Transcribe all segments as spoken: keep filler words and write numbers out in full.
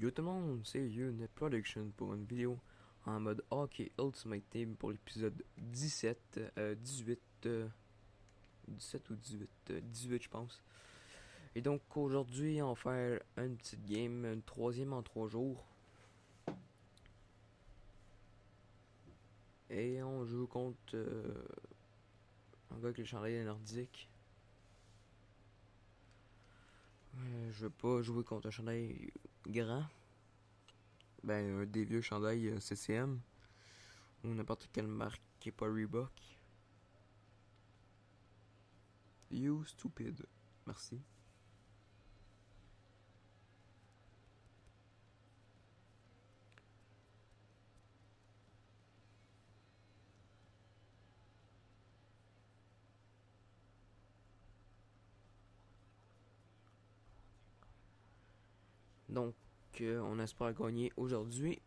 Yo tout le monde, c'est Unit Production pour une vidéo en mode Hockey Ultimate Team pour l'épisode dix-sept, euh, dix-huit, euh, dix-sept ou dix-huit, euh, dix-huit je pense. Et donc aujourd'hui on va faire une petite game, une troisième en trois jours. Et on joue contre euh, un gars avec le chandail nordique. Euh, je veux pas jouer contre un chandail grand. Ben un des vieux chandails euh, C C M. Ou n'importe quelle marque qui est pas Reebok. You stupid. Merci. Donc, euh, on espère gagner aujourd'hui.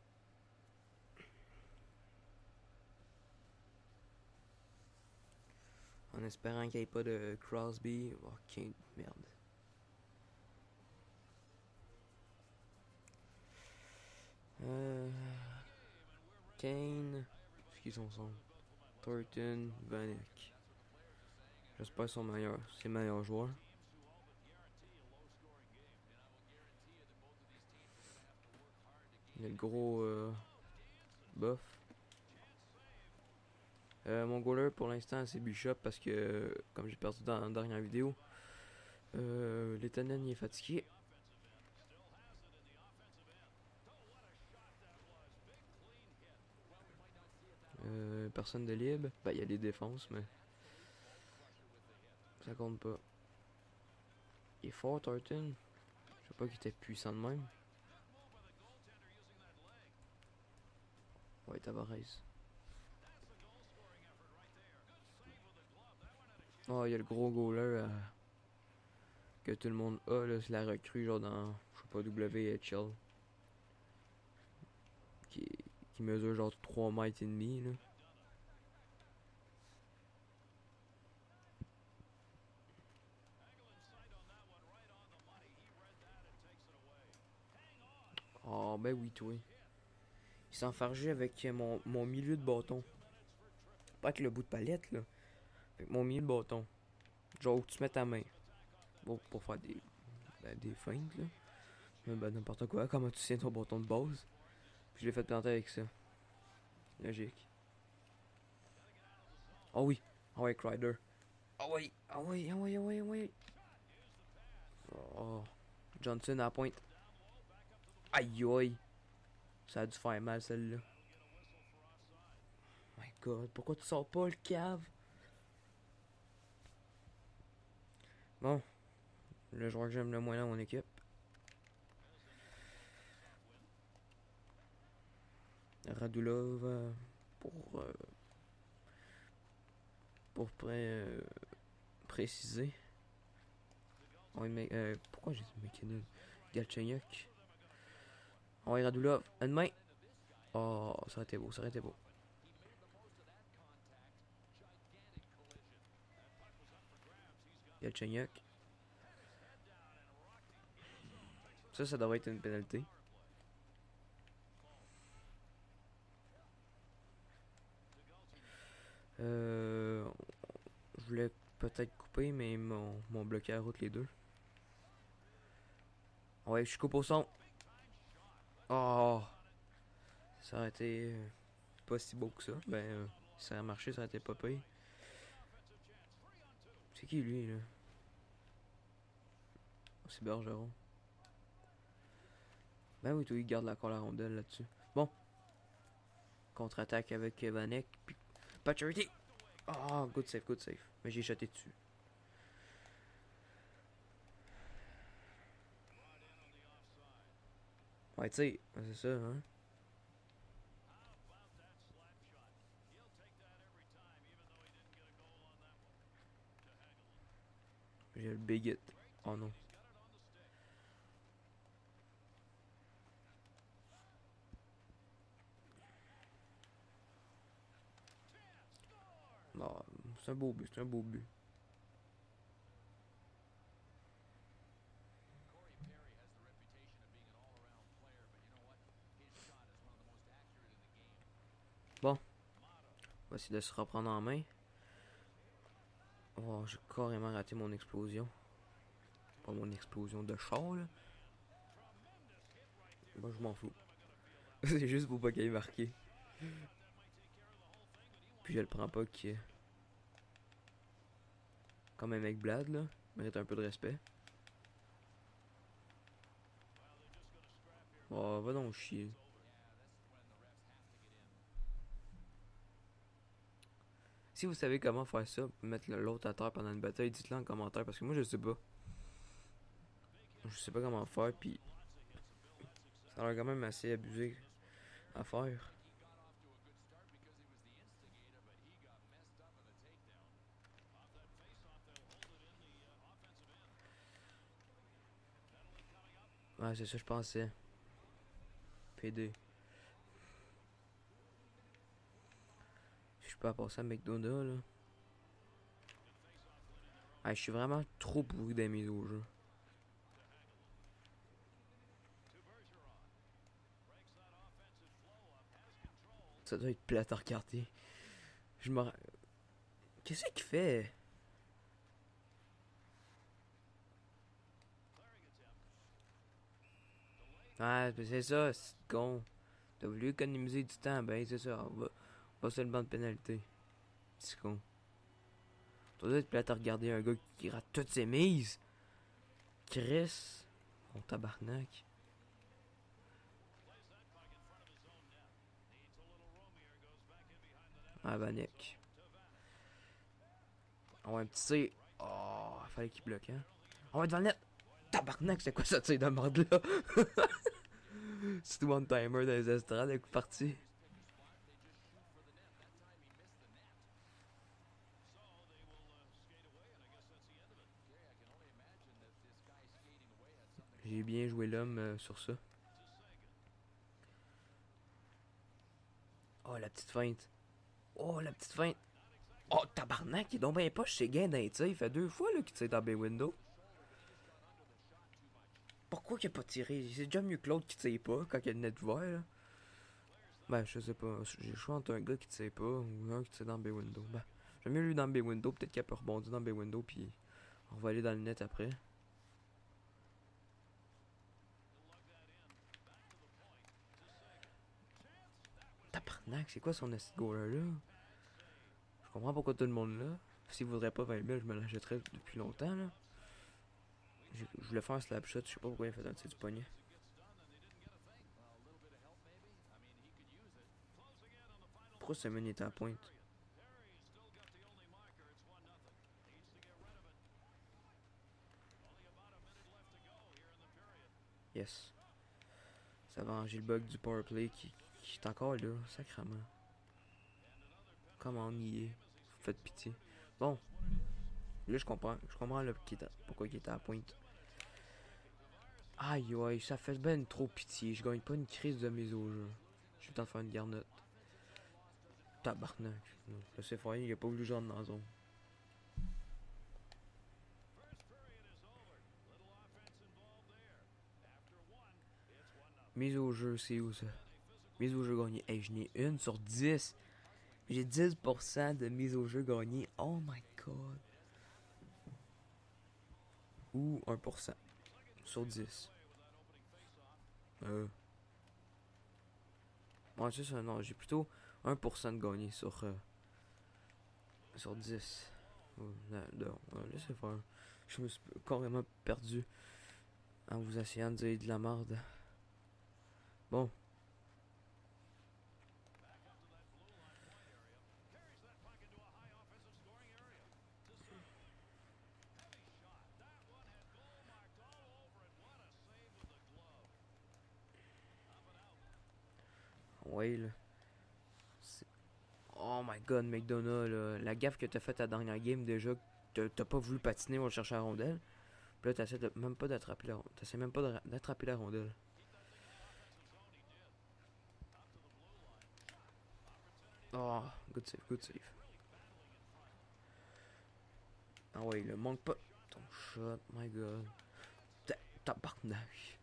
En espérant qu'il n'y ait pas de Crosby. Ok, merde. Euh, Kane. Ce qu'ils sont sont. Thornton, Vanek. J'espère qu'ils sont meilleurs. C'est meilleurs joueurs. Il y a le gros euh, buff. Euh, mon goaler pour l'instant c'est Bishop parce que euh, comme j'ai perdu dans la dernière vidéo, euh, Letanen il est fatigué. Euh, personne de libre. Ben il y a les défenses mais ça compte pas. Il est fort Thornton. Je sais pas qu'il était puissant de même. Ouais, Tavares. Oh, il y a le gros goaler euh, que tout le monde a, là, c'est la recrue, genre dans, je sais pas, W H L. Qui, qui mesure genre trois mètres et demi, là. Oh, ben oui, toi. Il s'est enfargé avec mon, mon milieu de bâton. Pas avec le bout de palette, là. Avec mon milieu de bâton. Genre où tu mets ta main. Bon, pour faire des, ben, des feintes, là. Ben, n'importe quoi, comment tu tiens ton bâton de base. Puis je l'ai fait planter avec ça. Logique. Oh oui. Oh ouais, Crider. Oh oui. Oh oui, oh oui, oh oui, oh oui. Oh. Johnson à la pointe. Aïe aïe. Ça a dû faire mal celle-là. My god, pourquoi tu sors pas le cave? Bon, le joueur que j'aime le moins dans mon équipe. Radulov euh, pour euh, pour pré euh, préciser. Oui, mais euh, pourquoi j'ai dit McKinnon? Galchenyuk. Oui, Radulov. Une main. Oh, ça aurait été beau, ça aurait été beau. Galchenyuk. Ça, ça devrait être une pénalité. Euh, je voulais peut-être couper, mais ils m'ont bloqué la route les deux. Ouais, je coupe au son. Oh, ça aurait été euh, pas si beau que ça. Ben, euh, si ça aurait marché, ça aurait été pas pire. C'est qui lui, là? Oh, c'est Bergeron. Ben oui, toi, il garde encore la rondelle là-dessus. Bon. Contre-attaque avec Vanek. Puis Pacioretty. Oh, good save, good save. Mais j'ai jeté dessus. Ouais, tu sais, c'est ça, hein. J'ai le big hit. Oh non. Oh, c'est un beau but, c'est un beau but. essayer de se reprendre en main. Oh, j'ai carrément raté mon explosion. Pas mon explosion de char, là. Moi, je m'en fous. C'est juste pour pas qu'il ait marqué. Puis je le prends pas qui est. Comme un mec Blad, là. Mérite un peu de respect. Oh, va donc chier. Si vous savez comment faire ça, mettre l'autre à terre pendant une bataille, dites-le en commentaire parce que moi je sais pas. Je sais pas comment faire, puis ça a l'air quand même assez abusé à faire. Ouais, c'est ça je pensais. P D. Si je peux passer à McDonald's là. Ah, je suis vraiment trop pourri des mises au jeu. Ça doit être plate à regarder. Je me... Qu'est-ce qu'il fait? Ah, c'est ça, c'est con. T'as voulu économiser du temps, ben c'est ça. On va, on va sur le banc de pénalité. C'est con. Ça doit être plate à regarder un gars qui rate toutes ses mises. Chris. Mon tabarnak. Ah, Vanek. On va un petit C. Oh, fallait qu'il bloque, hein. On va être devant le net. Tabarnak, c'est quoi ça, tir de merde là? C'est tout one timer dans les estrades, avec parti. J'ai bien joué l'homme euh, sur ça. Oh, la petite feinte. Oh, la petite feinte. Oh, tabarnak, il est donc bien pas chez Gain d'un tir. Il fait deux fois là, qu'il tire dans B window. Pourquoi qu'il a pas tiré? C'est déjà mieux que l'autre qui tire pas quand il y a le net ouvert là. Ben, je sais pas. J'ai le choix entre un gars qui tire pas ou un qui tire dans B window. Ben, j'aime mieux lui dans B window. Peut-être qu'il peut rebondir dans B window puis on va aller dans le net après. Tabarnak, c'est quoi son acid goaler là? Je comprends pourquoi tout le monde là. S'il voudrait pas vingt mille, je me l'achèterais depuis longtemps là. Je voulais faire un slap shot, je sais pas pourquoi il a fait un tir du poignet. Pourquoi Simon était à la pointe? Yes. Ça va venger le bug du powerplay qui, qui est encore là, sacrément. Comment on y est? Faites pitié. Bon. Là, je comprends. Je comprends là, qui est pourquoi il était à la pointe. Aïe, aïe, ça fait ben trop pitié. Je gagne pas une crise de mise au jeu. J'ai le temps de faire une garnotte. Tabarnak. Laissez faire, il a pas voulu jouer dans la zone. Mise au jeu, c'est où ça? Mise au jeu gagnée. Hey, je n'ai une sur dix. J'ai dix pour cent de mise au jeu gagnée. Oh my god. Ou un pour cent sur dix. Euh. Ouais, c'est ça, non, j'ai plutôt un pour cent de gagné sur, euh, sur dix. Oh, non, non, non, laissez faire. Je me suis carrément perdu en vous essayant de dire de la merde. Bon. Ouais, là. Oh my god, McDonough, là. La gaffe que t'as faite à la dernière game, déjà, t'as pas voulu patiner, on va chercher la rondelle. Puis là, t'essaies de, même pas d'attraper la rondelle. T'essaies même pas d'attraper la rondelle. Oh, good save, good save. Ah ouais, il manque pas ton shot, my god. Tabarnak.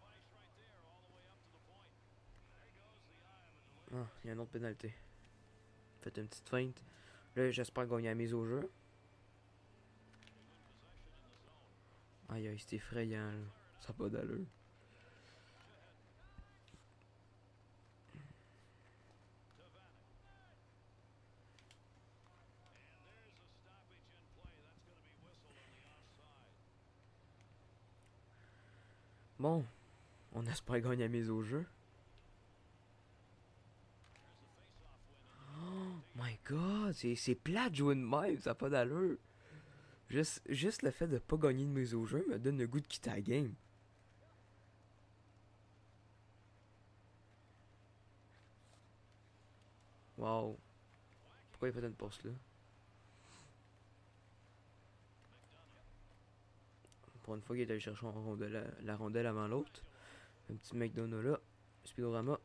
Ah, il y a une autre pénalité. Faites une petite feinte. Là, j'espère gagner la mise au jeu. Aïe aïe, c'est effrayant là. Ça n'a pas d'allure. Bon, on espère gagner la mise au jeu. Oh my god, c'est plat de jouer de même, ça n'a pas d'allure. Juste, juste le fait de pas gagner de mise au jeu me donne le goût de quitter la game. Wow. Pourquoi il fait une passe là? Pour une fois qu'il est allé chercher la rondelle, la rondelle avant l'autre. Un petit McDonald's là. Speedorama.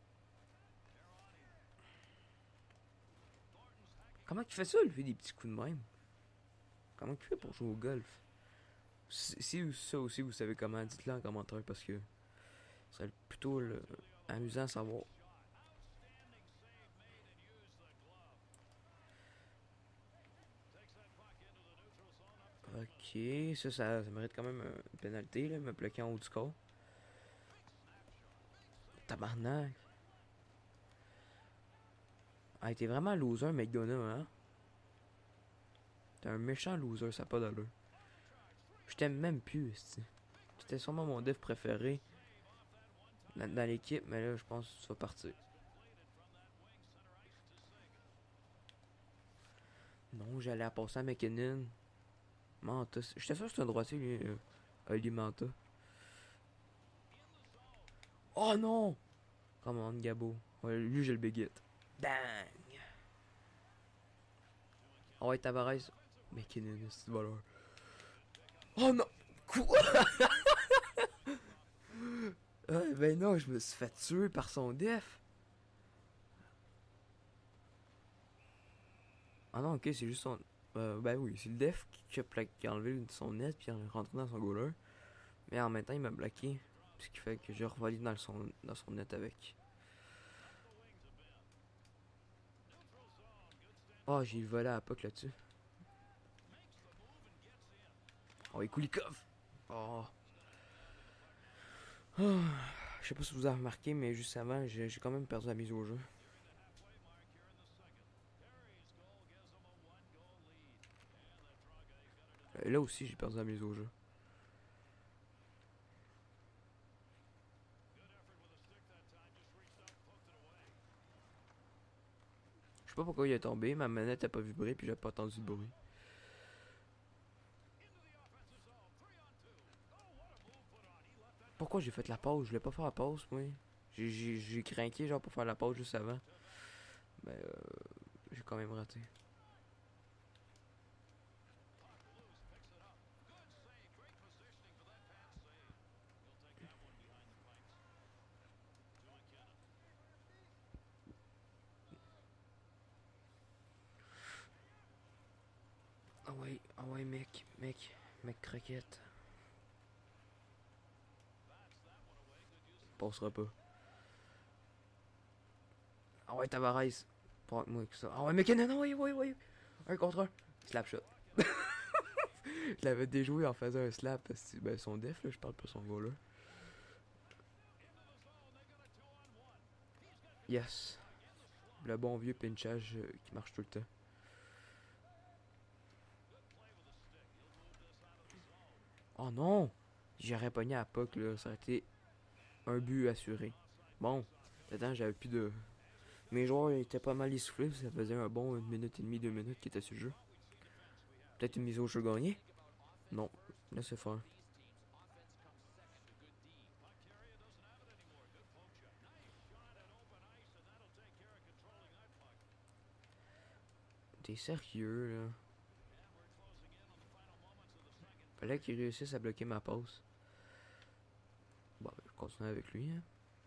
Comment tu fais ça, lever des petits coups de même? Comment tu fais pour jouer au golf? Si, si ça aussi vous savez comment, dites-le en commentaire parce que ce serait plutôt le, amusant à savoir. Ok, ça, ça, ça mérite quand même une pénalité, là, me bloquer en haut du score. Tabarnak. Ah, t'es vraiment loser, McDonald's, hein? T'es un méchant loser, ça n'a pas d'allure. Je t'aime même plus, esti. C'était sûrement mon def préféré dans, dans l'équipe, mais là, je pense que tu vas partir. Non, j'allais à passer à McKinnon. Manta. J'étais sûr que c'était un droitier, lui, euh, Ali Manta. Oh non! Come on, Gabo. Ouais, lui, j'ai le big hit. Bang! Oh ouais, Tavares. McKinnon, c'est voleur. Oh non! Quoi? Ah, ben non, je me suis fait tuer par son def. Ah non, ok, c'est juste son. Euh, ben oui, c'est le def qui a, qui a enlevé son net puis il est rentré dans son goaler. Mais en même temps, il m'a bloqué. Ce qui fait que j'ai revolé dans son, dans son net avec. Oh, j'ai volé à la puck là-dessus. Oh, et Kulikov! Oh. Oh. Je sais pas si vous avez remarqué, mais juste avant, j'ai quand même perdu la mise au jeu. Euh, là aussi, j'ai perdu la mise au jeu. Je sais pas pourquoi il est tombé, ma manette a pas vibré puis j'ai pas entendu de bruit. Pourquoi j'ai fait la pause? Je voulais pas faire la pause, moi. J'ai craqué genre pour faire la pause juste avant. Mais euh, j'ai quand même raté. Ah ouais, ah ouais mec, mec, mec croquette. Passera pas. Ah ouais, Tavares. Pas avec moi que ça. Ah ouais, McKinnon, ah ouais, ouais, ouais. Un contre un. Slap shot. Je l'avais déjoué en faisant un slap. Ben, son def, là, je parle pas son goal là. Yes. Le bon vieux pinchage euh, qui marche tout le temps. Oh non! J'aurais pogné à la puck, là. Ça aurait été un but assuré. Bon, là-dedans, j'avais plus de. Mes joueurs étaient pas mal essoufflés. Ça faisait un bon une minute et demie, deux minutes qu'ils étaient sur le jeu. Peut-être une mise au jeu gagnée? Non. Laissez faire. T'es sérieux, là? Fallait qu'il réussisse à bloquer ma passe. Bon, je continue avec lui, hein.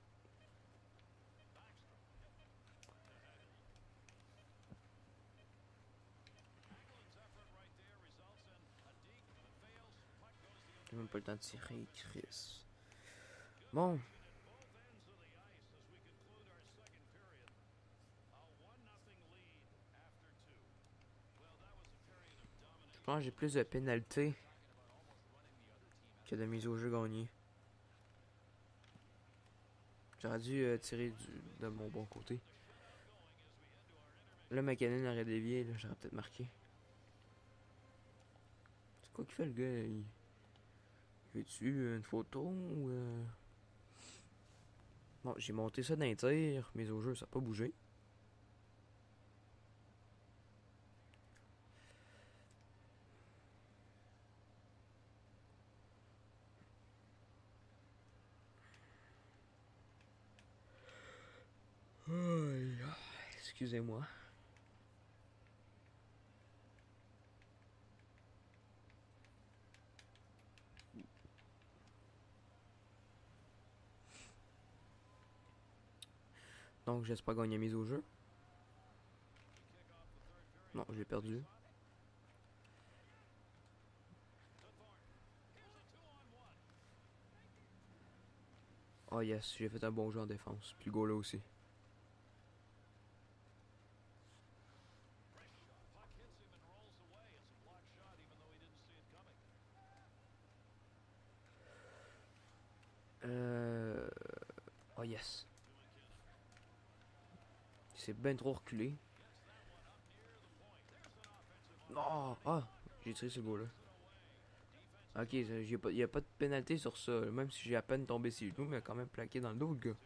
J'ai même pas le temps de tirer, Chris. Bon. pense que j'ai plus de pénalités que de mise au jeu gagnées. J'aurais dû euh, tirer du, de mon bon côté. Là, McKinnon aurait dévié, là, j'aurais peut-être marqué. C'est quoi qu'il fait le gars? Il... Veux-tu une photo ou... Euh... Bon, j'ai monté ça d'un tir, mise au jeu, ça n'a pas bougé. Excusez-moi. Donc, j'espère gagner mise au jeu. Non, j'ai perdu. Oh yes, j'ai fait un bon jeu en défense. Puis le goal là aussi. Euh... Oh yes. C'est bien trop reculé. Oh, ah, j'ai tiré ce goal là. Ok, il n'y a pas de pénalité sur ça. Même si j'ai à peine tombé ses genoux, mais quand même plaqué dans le dos, le gars.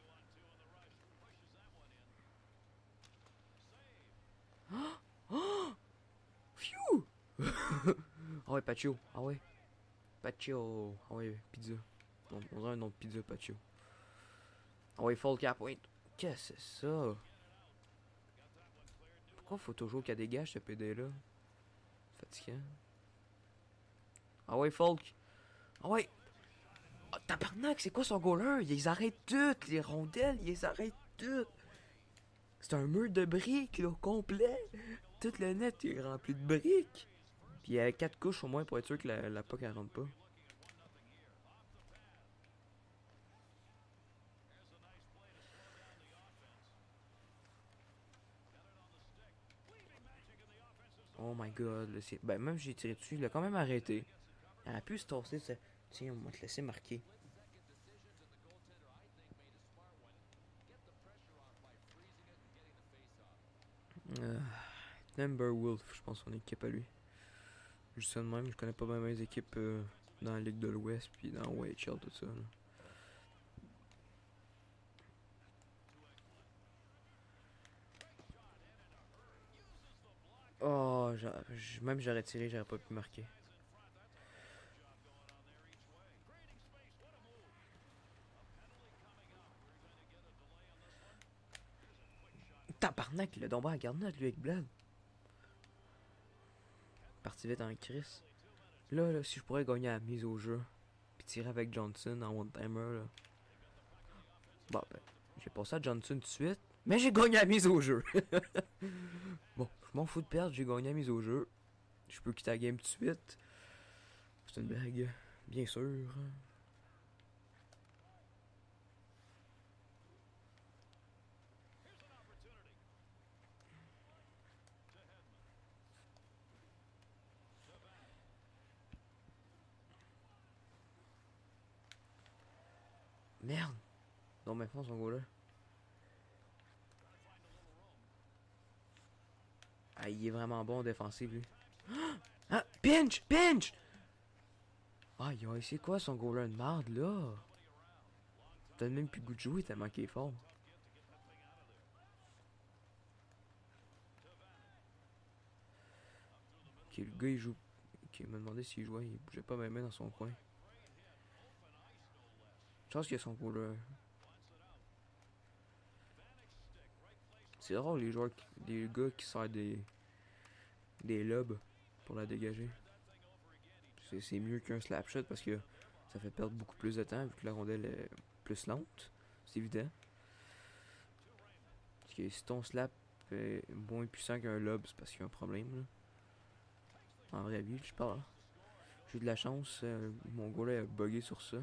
Oh! Oh! Phew! Ah ouais, Pacho. Ah ouais. Pacho. Ah ouais, pizza. On, on dirait un nom de pizza, Pacho. Ah ouais, full cap, oui. Qu'est-ce que c'est ça? Pourquoi faut toujours qu'elle dégage ce P D là? Fatigant. Ah ouais, Folk. Ah ouais. Oh, tabarnak, c'est quoi son goaler? Ils arrêtent toutes, les rondelles, ils les arrêtent toutes. C'est un mur de briques, là, complet. Tout le net est rempli de briques. Puis il y a quatre couches au moins pour être sûr que la, la puck elle rentre pas. Oh my god, là, ben même j'ai tiré dessus, il a quand même arrêté. Il aurait pu se tasser, ça. Tiens, on va te laisser marquer. Euh, Number Wolf, je pense son équipe à lui. Juste ça de même, je connais pas bien mes équipes euh, dans la Ligue de l'Ouest, puis dans O H L, tout ça. Là. Oh, même j'aurais tiré, j'aurais pas pu marquer. Tabarnak, il a tombé à la garnotte, lui, avec Blad. Parti vite en crise. Là, là, si je pourrais gagner à la mise au jeu, puis tirer avec Johnson en one-timer, là. Bon, ben, j'ai passé à Johnson tout de suite, mais j'ai gagné à la mise au jeu. Bon, je m'en fous de perdre, j'ai gagné à la mise au jeu. Je peux quitter la game tout de suite. C'est une blague, bien sûr. Merde! Non, maintenant son goal là. Ah, il est vraiment bon en défensive, lui. Ah! Pinch! Pinch! Ah, c'est quoi son goaler de marde, là? T'as même plus le goût de jouer tellement qu'il est fort. Ok, le gars, il joue... Ok, il m'a demandé s'il jouait, il bougeait pas même dans son coin. Je pense qu'il y a son goaler. C'est rare les joueurs, qui... les gars qui sortent des... des lobes pour la dégager. C'est mieux qu'un slap shot parce que ça fait perdre beaucoup plus de temps vu que la rondelle est plus lente. C'est évident. Parce que si ton slap est moins puissant qu'un lob, c'est parce qu'il y a un problème. Là. En vrai vie, je parle. J'ai eu de la chance, euh, mon goal a bugué sur ça.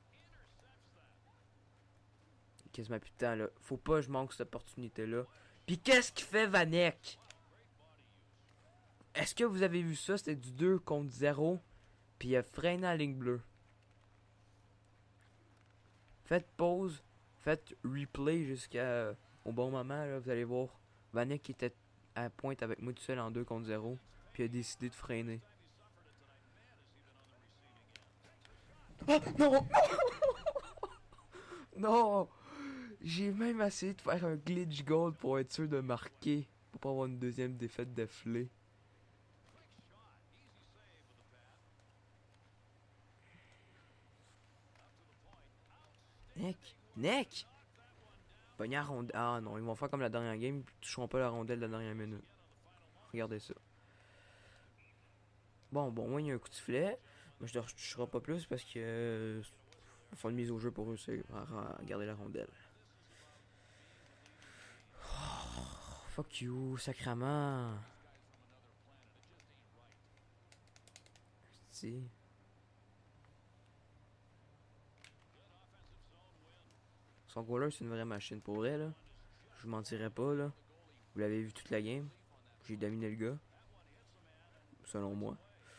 Quasiment plus de temps là. Faut pas que je manque cette opportunité là. Puis qu'est-ce qu'il fait Vanek? Est-ce que vous avez vu ça? C'était du deux contre zéro. Puis il a freiné la ligne bleue. Faites pause. Faites replay jusqu'à au bon moment. Là, vous allez voir. Vanek qui était à pointe avec moi tout seul en deux contre zéro. Puis il a décidé de freiner. Ah, non! Non! J'ai même essayé de faire un glitch goal pour être sûr de marquer. Pour pas avoir une deuxième défaite d'affilée. Nick! Nick! Pogné la rondelle. Ah non, ils vont faire comme la dernière game. Ils toucheront pas la rondelle de la dernière minute. Regardez ça. Bon, bon, moi il y a un coup de filet. Mais je ne toucherai pas plus parce que. Euh, il faut une mise au jeu pour réussir à, à garder la rondelle. Oh, fuck you, sacrament. Si. Son goaler, c'est une vraie machine pour vrai, là. Je vous mentirais pas, là. Vous l'avez vu toute la game. J'ai dominé le gars. Selon moi.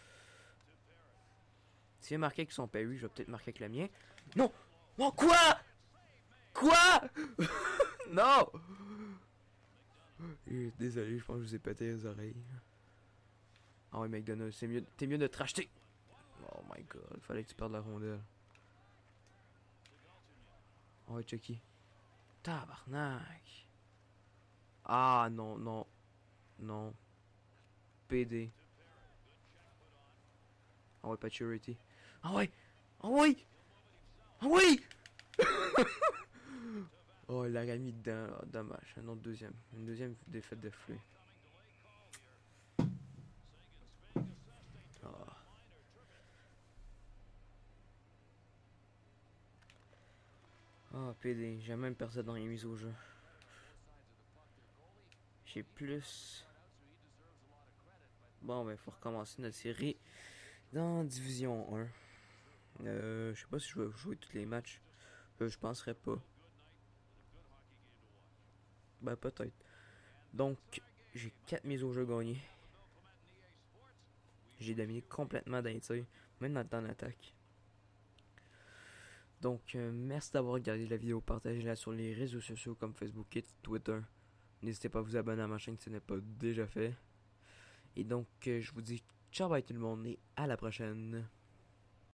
S'il a marqué avec son Perry, je vais peut-être marquer avec le mien. Non! Non, quoi? Quoi? Non! Désolé, je pense que je vous ai pété les oreilles. Ah ouais, McDonald's, c'est mieux, t'es mieux de te racheter. Oh my god, il fallait que tu perdes la rondelle. Oh ouais, Chucky. Tabarnak. Ah non, non, non. P D. Ah ouais, Paturity. Ah ouais! Ah ouais! Ah ouais! Oh, il l'a mis dedans. Oh, dommage. Un autre deuxième. Une deuxième défaite de flux. Oh. Oh, P D. J'ai même perdu dans les mises au jeu. J'ai plus. Bon, ben, faut recommencer notre série dans Division un. Euh, je sais pas si je vais jouer tous les matchs. Euh, je penserais pas. Ben, peut-être. Donc, j'ai quatre mises au jeu gagnées. J'ai dominé complètement d'un tir, même dans le temps d'attaque. Donc, euh, merci d'avoir regardé la vidéo. Partagez-la sur les réseaux sociaux comme Facebook et Twitter. N'hésitez pas à vous abonner à ma chaîne si ce n'est pas déjà fait. Et donc, euh, je vous dis ciao bye tout le monde et à la prochaine.